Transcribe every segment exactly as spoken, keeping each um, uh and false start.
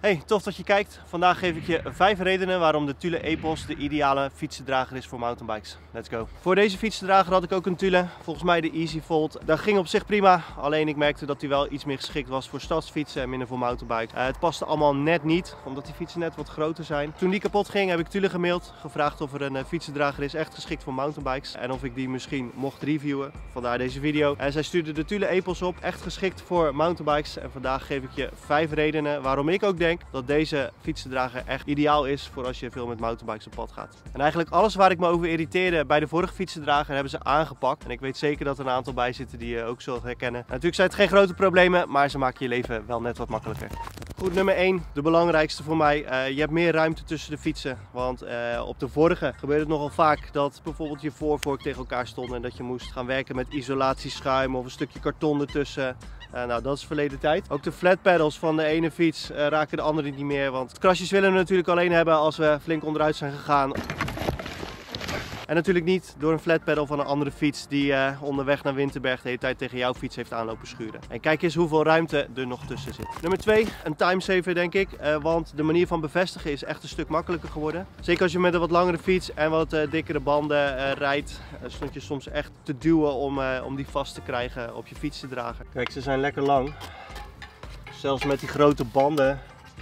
Hey, tof dat je kijkt. Vandaag geef ik je vijf redenen waarom de Thule Epos de ideale fietsendrager is voor mountainbikes. Let's go. Voor deze fietsendrager had ik ook een Thule, volgens mij de Easy Fold. Dat ging op zich prima, alleen ik merkte dat hij wel iets meer geschikt was voor stadsfietsen en minder voor mountainbikes. Uh, het paste allemaal net niet, omdat die fietsen net wat groter zijn. Toen die kapot ging heb ik Thule gemaild, gevraagd of er een uh, fietsendrager is echt geschikt voor mountainbikes. En of ik die misschien mocht reviewen, vandaar deze video. En zij stuurde de Thule Epos op, echt geschikt voor mountainbikes. En vandaag geef ik je vijf redenen waarom ik ook denk dat deze fietsendrager echt ideaal is voor als je veel met mountainbikes op pad gaat. En eigenlijk alles waar ik me over irriteerde bij de vorige fietsendrager hebben ze aangepakt. En ik weet zeker dat er een aantal bij zitten die je ook zult herkennen. En natuurlijk zijn het geen grote problemen, maar ze maken je leven wel net wat makkelijker. Goed, nummer één, de belangrijkste voor mij. Uh, je hebt meer ruimte tussen de fietsen. Want uh, op de vorige gebeurde het nogal vaak dat bijvoorbeeld je voorvork tegen elkaar stond en dat je moest gaan werken met isolatieschuim of een stukje karton ertussen. Uh, nou, dat is verleden tijd. Ook de flat pedals van de ene fiets uh, raken de andere niet meer, want krasjes willen we natuurlijk alleen hebben als we flink onderuit zijn gegaan. En natuurlijk niet door een flat pedal van een andere fiets die uh, onderweg naar Winterberg de hele tijd tegen jouw fiets heeft aanlopen schuren. En kijk eens hoeveel ruimte er nog tussen zit. Nummer twee, een timesaver denk ik, uh, want de manier van bevestigen is echt een stuk makkelijker geworden. Zeker als je met een wat langere fiets en wat uh, dikkere banden uh, rijdt, uh, stond je soms echt te duwen om, uh, om die vast te krijgen op je fietsendrager. Kijk, ze zijn lekker lang. Zelfs met die grote banden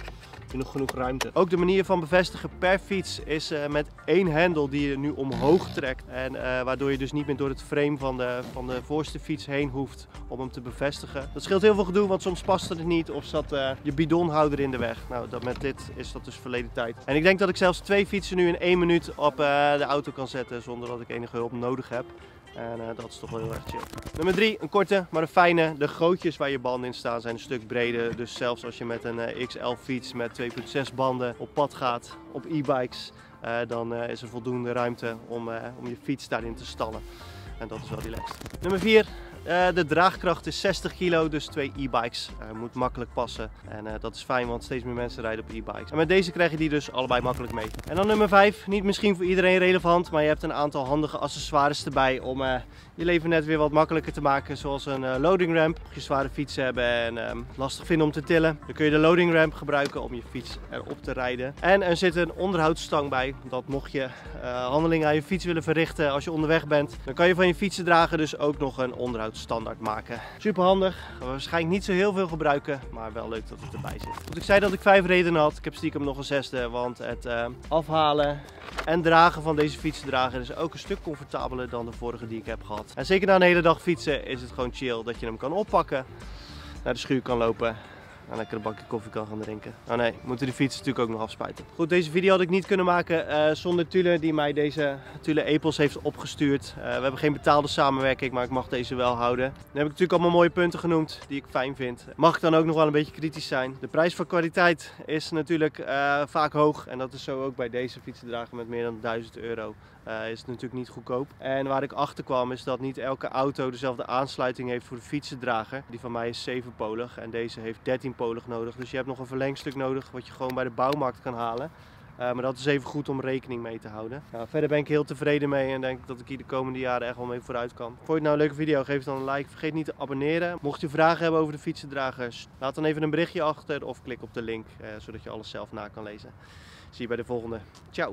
nog genoeg ruimte. Ook de manier van bevestigen per fiets is uh, met één hendel die je nu omhoog trekt. En uh, waardoor je dus niet meer door het frame van de, van de voorste fiets heen hoeft om hem te bevestigen. Dat scheelt heel veel gedoe, want soms past het niet of zat uh, je bidonhouder in de weg. Nou, dat, met dit is dat dus verleden tijd. En ik denk dat ik zelfs twee fietsen nu in één minuut op uh, de auto kan zetten zonder dat ik enige hulp nodig heb. En uh, dat is toch wel heel erg chill. Nummer drie, een korte, maar een fijne. De gootjes waar je banden in staan zijn een stuk breder. Dus zelfs als je met een uh, X L fiets met twee komma zes banden op pad gaat, op e-bikes, uh, dan uh, is er voldoende ruimte om, uh, om je fiets daarin te stallen. En dat is wel relaxed. Nummer vier. Uh, de draagkracht is zestig kilo, dus twee e-bikes. Uh, moet makkelijk passen. En uh, dat is fijn, want steeds meer mensen rijden op e-bikes. En met deze krijg je die dus allebei makkelijk mee. En dan nummer vijf. Niet misschien voor iedereen relevant, maar je hebt een aantal handige accessoires erbij om uh, je leven net weer wat makkelijker te maken. Zoals een uh, loading ramp. Mocht je zware fietsen hebben en uh, lastig vinden om te tillen, dan kun je de loading ramp gebruiken om je fiets erop te rijden. En er zit een onderhoudsstang bij. Dat mocht je uh, handelingen aan je fiets willen verrichten als je onderweg bent, dan kan je van je fietsendrager dus ook nog een onderhoud standaard maken. Super handig, we waarschijnlijk niet zo heel veel gebruiken, maar wel leuk dat het erbij zit. Goed, ik zei dat ik vijf redenen had, ik heb stiekem nog een zesde, want het uh, afhalen en dragen van deze fietsendrager is ook een stuk comfortabeler dan de vorige die ik heb gehad. En zeker na een hele dag fietsen is het gewoon chill dat je hem kan oppakken, naar de schuur kan lopen en lekker een bakje koffie kan gaan drinken. Oh nee, we moeten de fiets natuurlijk ook nog afspuiten. Goed, deze video had ik niet kunnen maken uh, zonder Thule die mij deze Thule Epos heeft opgestuurd. Uh, we hebben geen betaalde samenwerking, maar ik mag deze wel houden. Dan heb ik natuurlijk allemaal mooie punten genoemd die ik fijn vind. Mag ik dan ook nog wel een beetje kritisch zijn. De prijs voor kwaliteit is natuurlijk uh, vaak hoog en dat is zo ook bij deze fietsendrager met meer dan duizend euro. Uh, is het natuurlijk niet goedkoop. En waar ik achter kwam is dat niet elke auto dezelfde aansluiting heeft voor de fietsendrager. Die van mij is zevenpolig en deze heeft dertienpolig nodig. Dus je hebt nog een verlengstuk nodig wat je gewoon bij de bouwmarkt kan halen. Uh, maar dat is even goed om rekening mee te houden. Nou, verder ben ik heel tevreden mee en denk dat ik hier de komende jaren echt wel mee vooruit kan. Vond je het nou een leuke video? Geef dan een like. Vergeet niet te abonneren. Mocht je vragen hebben over de fietsendragers, laat dan even een berichtje achter of klik op de link, uh, zodat je alles zelf na kan lezen. Zie je bij de volgende. Ciao!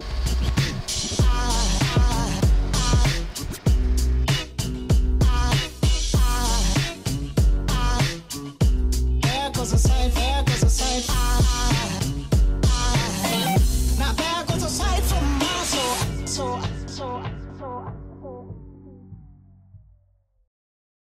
Now there goes a sight from my soul, so, so, so.